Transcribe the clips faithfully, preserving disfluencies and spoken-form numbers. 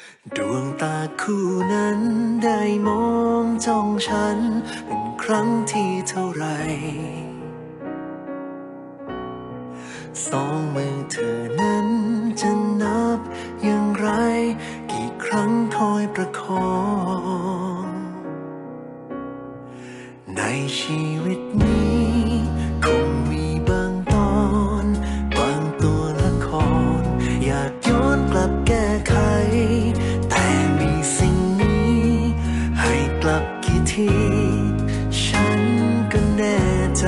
ดวงตาคู่นั้นได้มองจ้องฉันเป็นครั้งที่เท่าไรสองมือเธอนั้นจะนับอย่างไรกี่ครั้งคอยประคองในชีวิตนี้คงมีบางตอนบางตัวละครอยากย้อนกลับแก้ไขแต่มีสิ่งนี้ให้กลับกี่ทีฉันก็แน่ใจ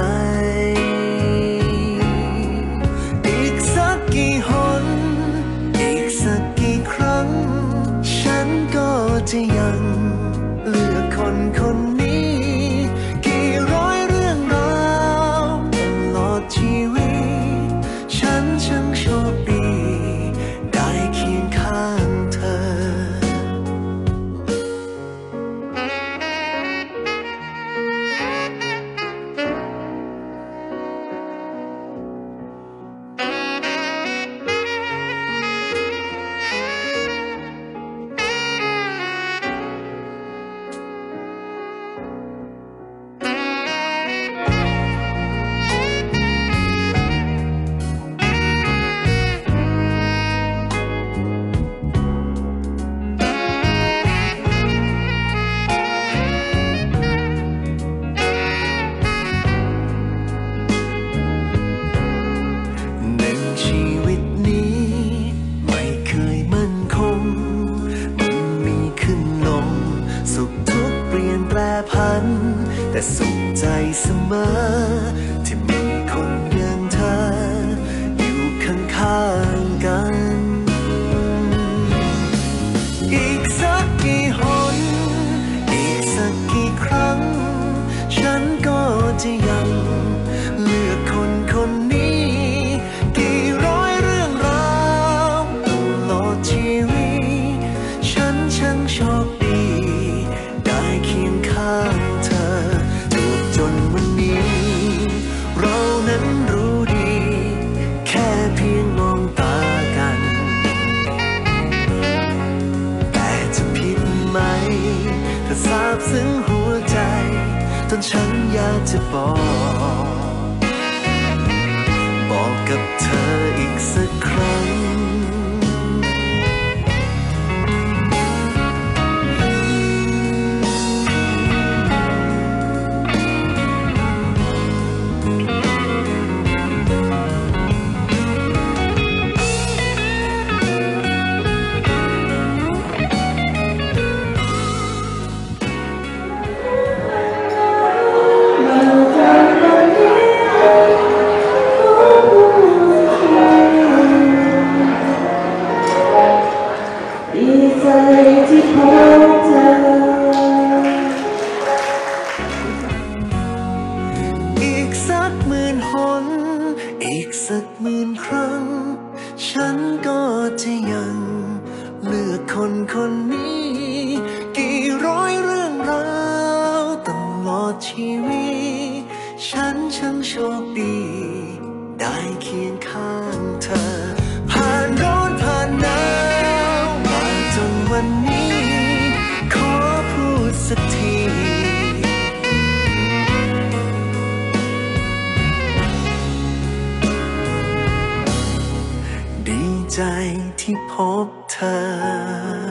อีกสักกี่หนอีกสักกี่ครั้งฉันก็จะยังเลือกคนคนนี้กี่ร้อยเรื่องราวตลอดชีวิตฉันช่างโชคดีได้เคียงข้างเธอแต่สุขใจเสมอที่มีคนอย่างเธออยู่ข้างๆกันอีกสักกี่หนอีกสักกี่ครั้งฉันก็จะยังเลือกคนคนนี้กี่ร้อยเรื่องราวตลอดชีวิตฉันช่างโชคดีได้เคียงข้างเธอจนวันนี้เรานั้นรู้ดีแค่เพียงมองตากันแต่จะผิดไหมถ้าซาบซึ้งหัวใจจนฉันอยากจะบอกบอกกับเธออีกสักครั้งอีกสักหมื่นหนอีกสักหมื่นครั้งฉันก็จะยังเลือกคนคนนี้กี่ร้อยเรื่องราวตลอดชีวิตฉันช่างโชคดีได้เคียงข้างเธอผ่านร้อนผ่านหนาวมาจนวันนี้ขอพูดสักทีดีใจที่พบเธอ